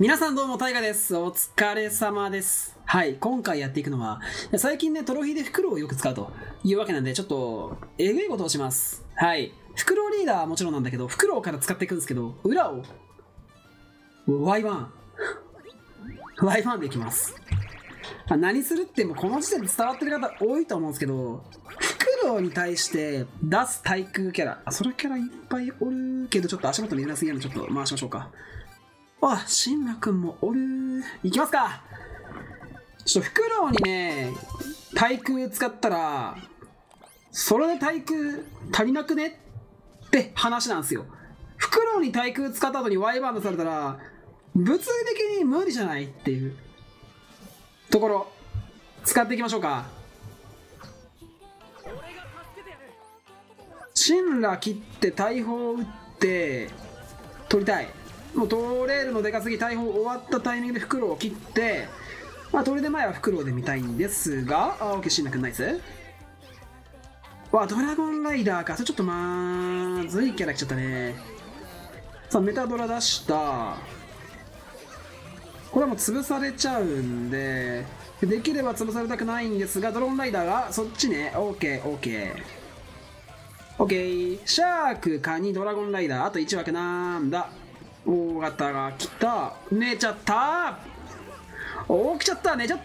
皆さんどうも、タイガです。お疲れ様です。はい、今回やっていくのは、最近ね、トロフィーでフクロウをよく使うというわけなんで、ちょっと、えぐいことをします。はい。フクロウリーダーはもちろんなんだけど、フクロウから使っていくんですけど、裏を、Y1。Y1 でいきます。何するってもうこの時点で伝わってる方多いと思うんですけど、フクロウに対して出す対空キャラ、それキャラいっぱいおるけど、ちょっと足元見えなすぎるので、ちょっと回しましょうか。あ、シンラくんもおる。いきますか。ちょっとフクロウにね、対空使ったら、それで対空足りなくねって話なんですよ。フクロウに対空使った後に Y バンドされたら、物理的に無理じゃないっていうところ、使っていきましょうか。シンラ切って大砲打って取りたい。もう取れるのでかすぎ、大砲終わったタイミングでフクロウを切って、まあ、取り出前はフクロウで見たいんですが、オッケー、シンラくんナイス。わ、ドラゴンライダーか。それちょっとまずいキャラ来ちゃったね。さあ、メタドラ出した。これはもう潰されちゃうんで、できれば潰されたくないんですが、ドラゴンライダーがそっちね。オッケー、オッケー。オッケー。シャーク、カニ、ドラゴンライダー、あと1枠なんだ。大型が来た。寝ちゃった。起きちゃった。寝ちゃった。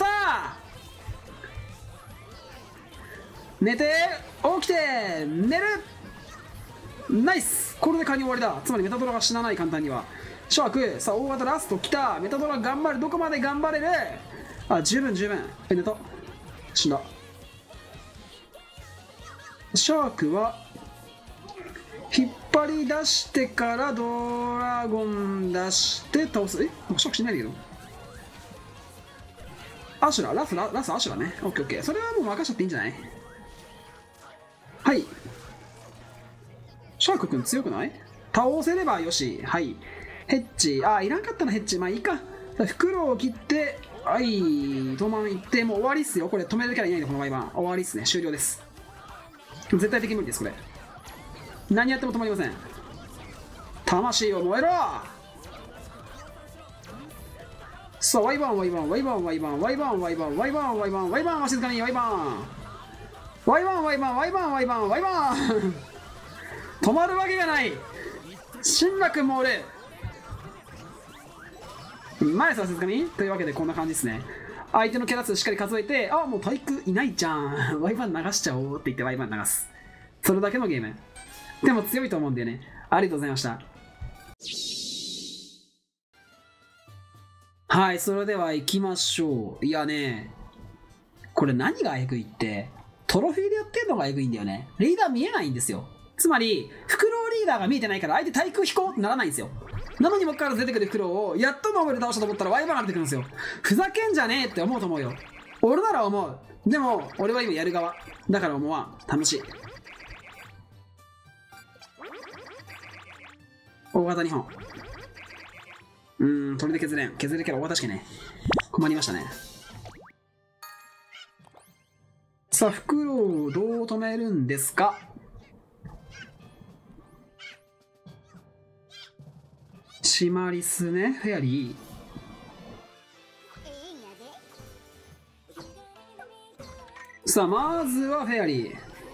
寝て起きて寝る。ナイス。これでカニ終わりだ。つまりメタドラが死なない、簡単には。シャーク、さあ大型ラスト来た。メタドラ頑張る。どこまで頑張れる。あ、十分十分。寝た。死んだ。シャークは引っ張り出してからドラゴン出して倒す。シャークしないんだけど。アシュラ、ラスアシュラね。オッケーオッケー。それはもう任しちゃっていいんじゃない？はい。シャークくん強くない？倒せればよし。はい。ヘッジ。あ、いらんかったな、ヘッジ。まあいいか。フクロウを切って、はい。トマン行って、もう終わりっすよ。これ止めるキャラいないんで、この毎晩。終わりっすね。終了です。絶対的無理です、これ。何やっても止まりません。魂を燃えろ。さあ、ワイバン、ワイバン、ワイバン、ワイバン、ワイバン、ワイバン、ワイバン、ワイバン、ワイバンは静かに、ワイバン。ワイバン、ワイバン、ワイバン、ワイバン、ワイバン。止まるわけがない。シンラ君もおる。前さ、静かにというわけで、こんな感じですね。相手のキャラ数しっかり数えて、あ、もう対空いないじゃん。ワイバン流しちゃおうって言ってワイバン流す。それだけのゲーム。でも強いと思うんだよね。ありがとうございました。はい、それでは行きましょう。いやね、これ何がエグいって、トロフィーでやってるのがエグいんだよね。リーダー見えないんですよ。つまり、フクロウリーダーが見えてないから相手対空飛行ってならないんですよ。なのに僕から出てくるフクロウをやっとノーベル倒したと思ったらワイバーが出てくるんですよ。ふざけんじゃねえって思うと思うよ。俺なら思う。でも、俺は今やる側。だから思わん。楽しい。大型2本。鳥で削れん。削れるキャラ大型しかね。困りましたね。さあ、フクロウをどう止めるんですか？シマリスね、フェアリー。さあ、まずはフェアリ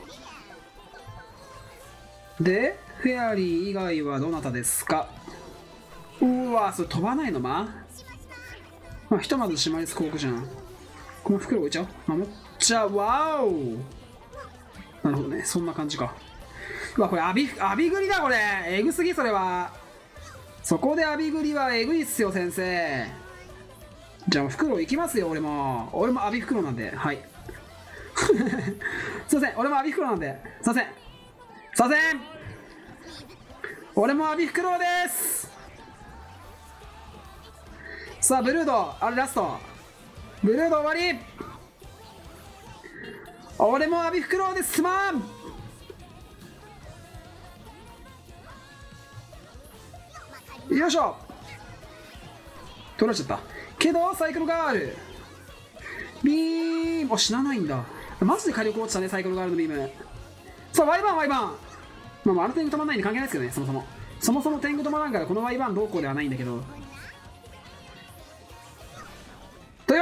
ー。で、フェアリー以外はどなたですか？うわ、それ飛ばないのまあ、ひとまずシマリス広告じゃん。この袋置いちゃおう。守っちゃう。わーお。なるほどね。そんな感じか。うわ、これアビグリだ、これ。えぐすぎ、それは。そこでアビグリはえぐいっすよ、先生。じゃあ、袋行きますよ、俺も。俺もアビ袋なんで。はい。すいません。俺もアビ袋なんで。すいません。すいません。俺もアビ袋です。さあ、ブルード、あれラスト。ブルード終わり。俺もアビフクロウです。すまん。よいしょ。取られちゃった。けど、サイクルガール。ビーム。死なないんだ。マジで火力落ちたね、サイクルガールのビーム。さあ、ワイバン、ワイバン。まあ、ある程度止まんないんで関係ないですけどね、そもそも。そもそも天狗止まらんから、このワイバンどうこうではないんだけど。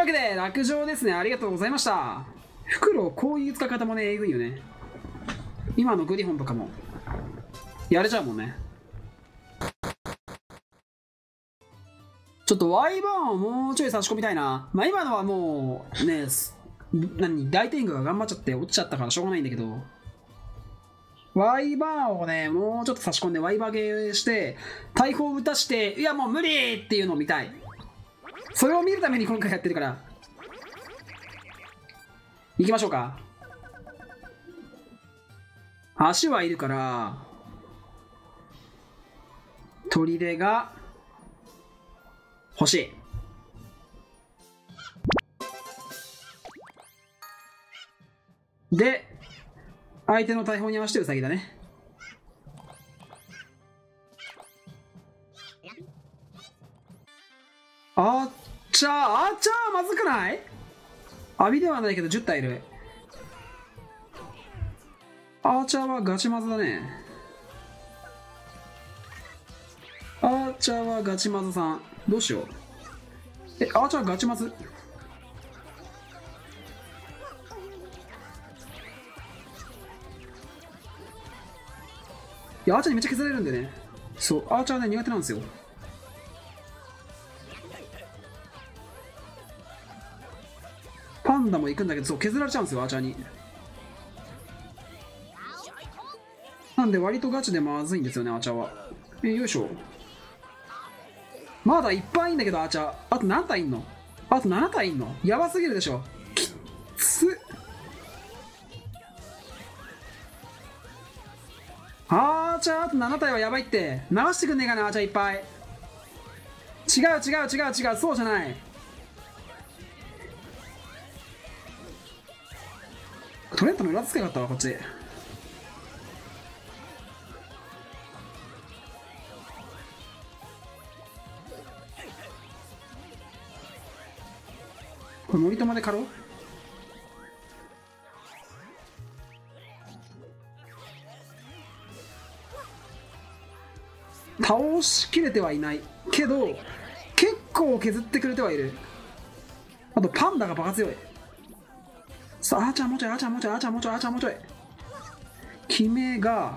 わけで、落城ですね。ありがとうございました。フクロウ、こういう使い方もね、えぐいよね。今のグリフォンとかも、やれちゃうもんね。ちょっとワイバーンをもうちょい差し込みたいな。まあ今のはもう、ね、大天狗が頑張っちゃって落ちちゃったからしょうがないんだけど、ワイバーンをね、もうちょっと差し込んでワイバーゲーして、大砲を打たして、いやもう無理っていうのを見たい。それを見るために今回やってるから。行きましょうか。足はいるから、砦が欲しい。で、相手の大砲に合わせてウサギだね。アーチャーまずくない？アビではないけど10体いる。アーチャーはガチマズだね。アーチャーはガチマズさん。どうしよう。アーチャーガチマズ。いや、アーチャーにめっちゃ削られるんでね。そう、アーチャーね、苦手なんですよ。パンダも行くんだけど、そう、削られちゃうんですよ、アーチャーに。なんで、割とガチでまずいんですよね、アーチャーは。よいしょ。まだいっぱいいんだけど、アーチャー。あと何体いんの？あと7体いんの？やばすぎるでしょ。きっつ。アーチャーあと7体はやばいって。流してくんねえかな、アーチャーいっぱい。違う、そうじゃない。トレントの裏付けかったわ、こっち。これ森友で狩ろう。倒しきれてはいないけど結構削ってくれてはいる。あとパンダがバカ強い。さあ、アーチャーもうちょい、アーチャーもうちょい、アーチャーもうちょい、アーチャーもうちょい。決めが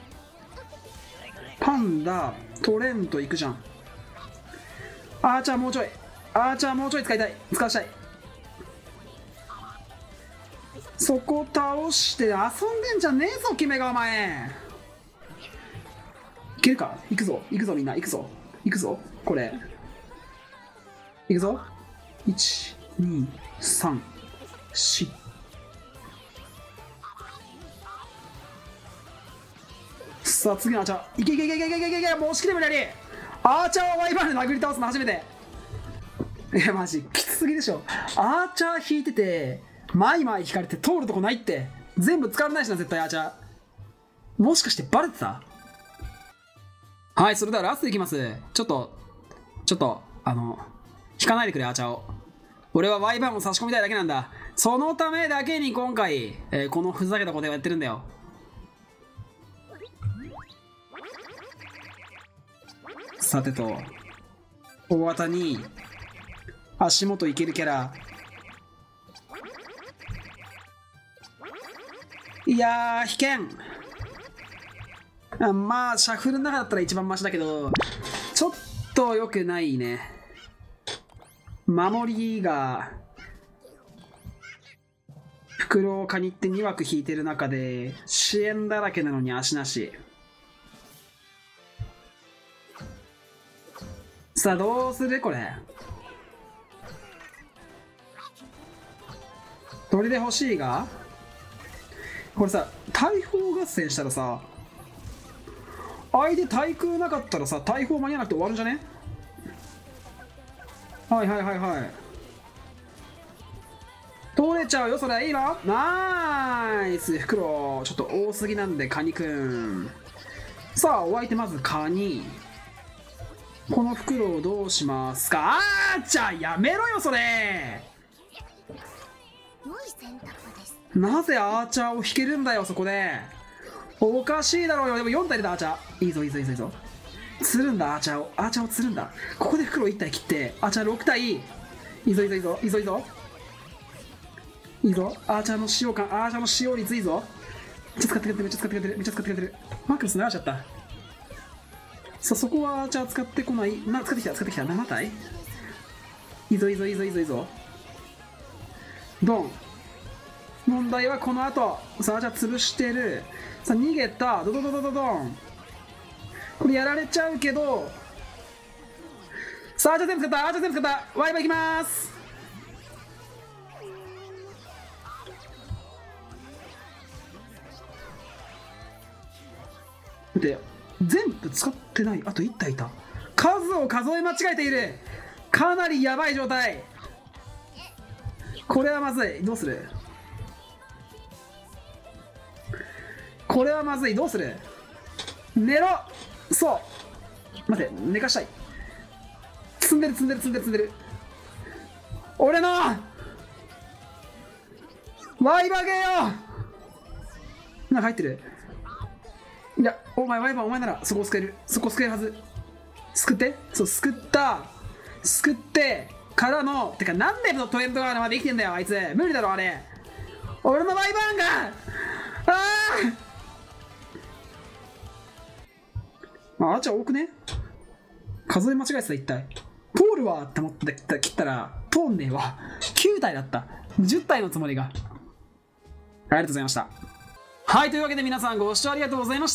パンダトレントいくじゃん。アーチャーもうちょい、アーチャーもうちょい使いたい、使わしたい。そこ倒して遊んでんじゃねえぞ、決めがお前。いけるか？行くぞ、行くぞみんな、行くぞ、行くぞ、これ。行くぞ。1、2、3、4。さあ、次のアーチャー。いけいけいけいけいけいけいけ、もう押し切れ無理やり。アーチャーをワイバーで殴り倒すの初めて。いや、マジ、きつすぎでしょ。アーチャー引いてて、マイマイ引かれて通るとこないって。全部使われないしな、絶対アーチャー。もしかしてバレてた？はい、それではラストいきます。ちょっと、引かないでくれ、アーチャーを。俺はワイバーンを差し込みたいだけなんだ。そのためだけに今回、このふざけたことをやってるんだよ。さてと、大型に、足元いけるキャラ。いやー、引けん。まあシャッフルの中だったら一番マシだけど、ちょっと良くないね。守りが袋をカニって2枠引いてる中で支援だらけなのに足なし。さあどうするこれ。砦欲しいが、これさ、大砲合戦したらさ、相手対空なかったらさ、大砲間に合わなくて終わるんじゃね？はい。取れちゃうよ、それ。いいの？ナイス。袋ちょっと多すぎなんで、カニくん。さあ、お相手まずカニ。この袋をどうしますか？じゃあやめろよ、それ。なぜアーチャーを引けるんだよ、そこで。おかしいだろうよ。でも4体出た、アーチャー。いいぞ。釣るんだ、アーチャーを釣るんだ。ここで袋1体切って、アーチャー6体。 いいぞいいぞいいぞいいぞいいぞいいぞ。アーチャーの使用感、アーチャーの使用率いいぞ。めっちゃ使ってくれてる、めっちゃ使ってくれてる、めっちゃ使ってくれてる。マークロス流しちゃった。さあ、そこはアーチャー使ってこない。使ってきた、使ってきた。7体いいぞいいぞいいぞいいぞいいぞ。ドン。問題はこの後。さあ、じゃあ潰してる。さあ、逃げた。ドドドドドドン。これやられちゃうけど。さあ、じゃあ全部使った。あーじゃあ全部使った。ワイバーいきまーす。で、全部使ってない。あと1体いた。数を数え間違えている。かなりやばい状態。これはまずい。どうする？これはまずい。どうする？寝ろ。そう。待って、寝かしたい。積んでる積んでる積んでる積んでる。俺のワイバゲーよ。なんか入ってる。いや、お前ワイバー、お前ならそこを救える。そこを救えるはず。救って。そう、救った。救ってからの、てかなんでトレンドガードまで生きてんだよあいつ。無理だろあれ。俺のワイバーンがアーチャー多くね。数え間違えてた。一体通るわって思って切ったら通んねえわ。9体だった。10体のつもりが。ありがとうございました。はい、というわけで皆さんご視聴ありがとうございました。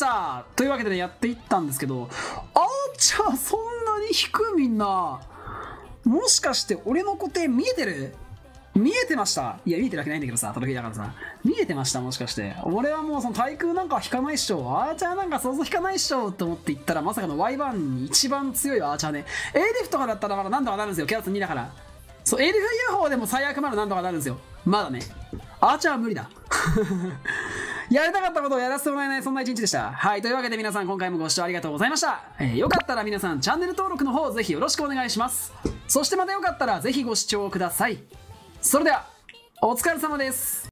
というわけで、ね、やっていったんですけど、アーチャーそんなに低い。みんなもしかして俺の固定見えてる？見えてました？いや、見えてるわけないんだけどさ、トロフィーだからさ。見えてました？もしかして。俺はもうその対空なんか引かないっしょ。アーチャーなんか想像引かないっしょって思って言ったら、まさかの Y1 に一番強いアーチャーね。エーリフとかだったらまだ何とかなるんですよ。キャラス2だから。そう、エーリフ UFO でも最悪まだ何とかなるんですよ。まだね。アーチャーは無理だ。やりたかったことをやらせてもらえない、そんな一日でした。はい、というわけで皆さん今回もご視聴ありがとうございました。よかったら皆さんチャンネル登録の方ぜひよろしくお願いします。そしてまたよかったらぜひご視聴ください。それでは、お疲れ様です。